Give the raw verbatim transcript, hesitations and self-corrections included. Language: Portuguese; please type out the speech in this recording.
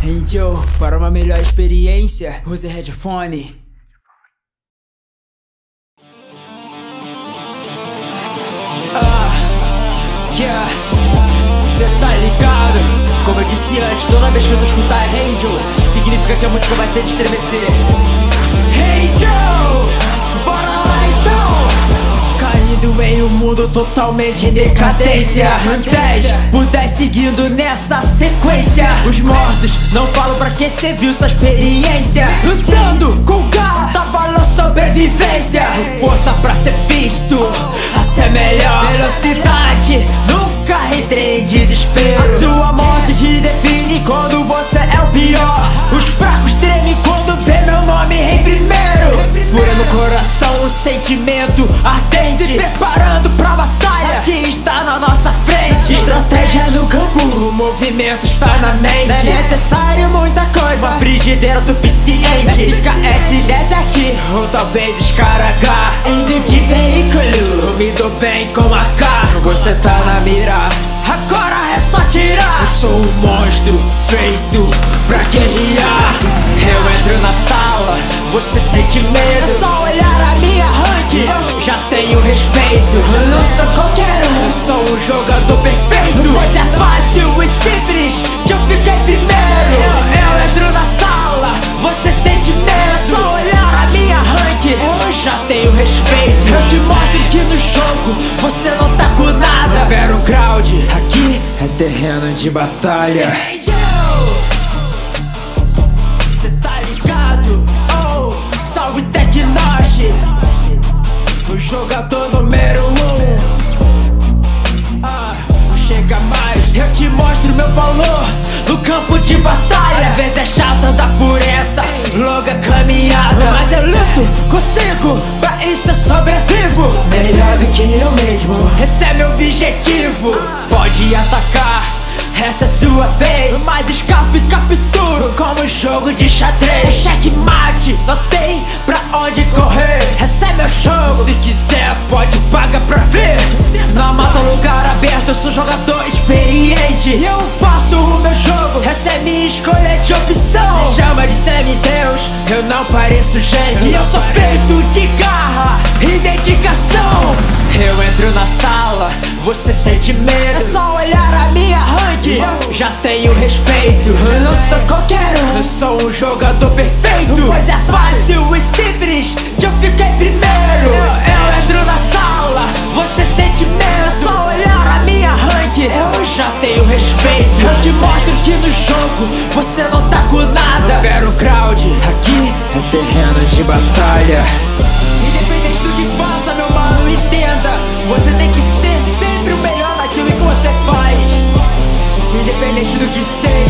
Angel, para uma melhor experiência, use headphone. Ah, yeah, cê tá ligado? Como eu disse antes, toda vez que eu escutar Angel, significa que a música vai ser de estremecer. Angel, bora lá então! Caindo em um mundo totalmente em decadência. Antes, pudesse seguindo nessa sequência. Os mortos não falam pra quem cê viu sua experiência. Lutando com garra, dá valor sobrevivência. Força pra ser visto, a ser melhor. Velocidade, nunca entrei em desespero. A sua morte te define quando você é o pior. Os fracos tremem quando vê meu nome em primeiro. Fúria no coração, um sentimento ardente, se preparando pra batalha que está na nossa frente. Estratégia no campo, o movimento está na mente. Não é necessário muita coisa, uma frigideira suficiente. S K S Desert, ou talvez Scaragá. Indo de veículo, eu me dou bem com a K. Você tá na mira, agora é só tirar. Eu sou um monstro feito pra guerrear. Eu entro na sala, você sente medo. É só olhar a minha rank, eu já tenho respeito. Eu não sou qualquer um, eu sou um jogador perfeito. Pois é fácil e simples que eu fiquei primeiro. Eu, eu entro na sala, você sente medo. É só olhar a minha rank, eu já tenho respeito. Eu te mostro que no jogo você não tá com nada. Battleground, aqui é terreno de batalha. Cê tá ligado? Oh, salve Tecnoge, o jogador número um. Ah, não chega mais, eu te mostro meu valor no campo de batalha. Às vezes é chato andar por essa longa caminhada, mas eu luto, consigo, pra isso eu sobrevivo. Melhor do que eu mesmo, esse é meu objetivo. Pode atacar, essa é sua vez, mas escape e capturo como um jogo de xadrez. Checkmate, não tem pra onde correr. Esse é meu jogo, se quiser pode pagar pra ver. Não mata lugar aberto, eu sou jogador experiente e eu faço o meu jogo, essa é minha escolha de opção. Me chama de semideus, eu não pareço gente. E eu sou feito de garra e dedicação. Eu entro na sala, você sente medo. É só olhar a minha rank, eu já tenho respeito. Eu não sou qualquer um, eu sou um jogador perfeito. Pois é fácil e simples que eu fiquei primeiro. Eu, eu entro na sala, você sente medo. É só olhar a minha rank, eu já tenho respeito. Eu te mostro que no jogo você não tá com nada. Battleground, aqui é terreno de batalha. Independente do que faça, meu mano, entenda, você tem que ser sempre o melhor naquilo que você faz. Independente do que seja.